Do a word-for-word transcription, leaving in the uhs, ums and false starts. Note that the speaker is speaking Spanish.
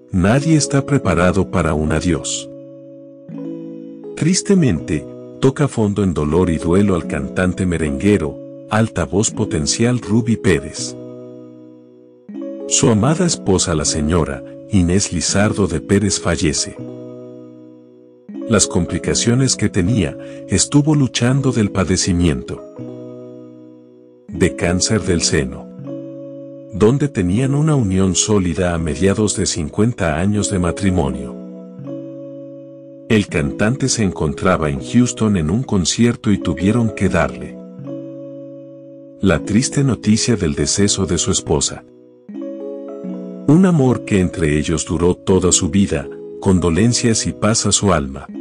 Nadie está preparado para un adiós. Tristemente, toca fondo en dolor y duelo al cantante merenguero, altavoz potencial Ruby Pérez. Su amada esposa la señora Inés Lizardo de Pérez fallece. Las complicaciones que tenía, estuvo luchando del padecimiento de cáncer del seno, donde tenían una unión sólida a mediados de cincuenta años de matrimonio. El cantante se encontraba en Houston en un concierto y tuvieron que darle la triste noticia del deceso de su esposa. Un amor que entre ellos duró toda su vida, condolencias y paz a su alma.